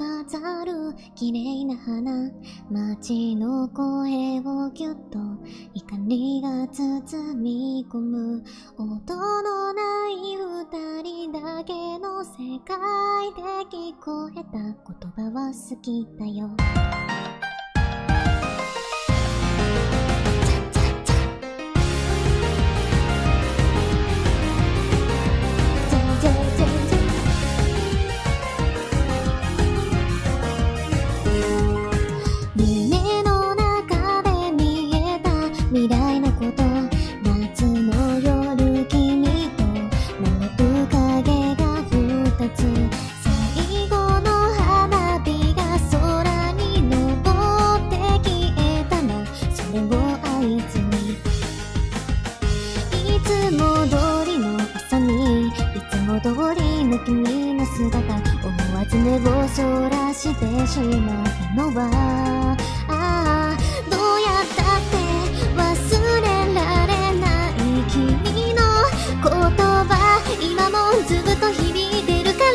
飾る綺麗な花、街の声をぎゅっと光が包み込む、音のない二人だけの世界で聞こえた言葉は好きだよ。未来のこと、夏の夜君と並ぶ影が二つ、最後の花火が空に昇って消えたら、それを合図にいつも通りの朝に、いつも通りの君の姿、思わず目をそらしてしまったのは、ああどうやったって忘れられない君の言葉、今もずっと響いてるから、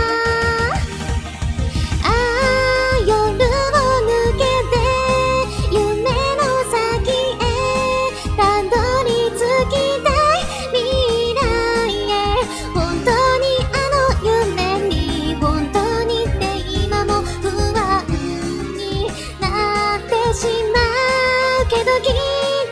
ああ夜を抜けて夢の先へたどり着きたい未来へ、本当にあの夢に本当にって今も不安になってしまうけど、きっと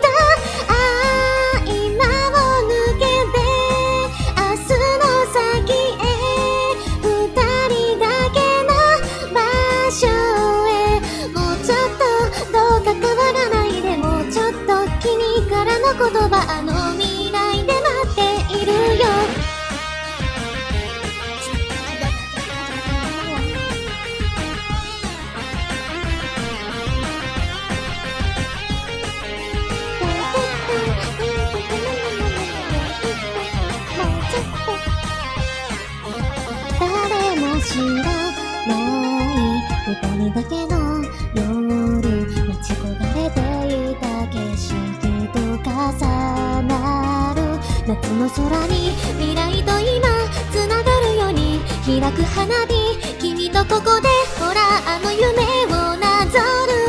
言葉、あの未来で待っているよ。誰も知らない二人だけの夜、待ち焦がれていた景色重なる夏の空に、未来と今つながるように開く花火、君とここでほらあの夢をなぞる。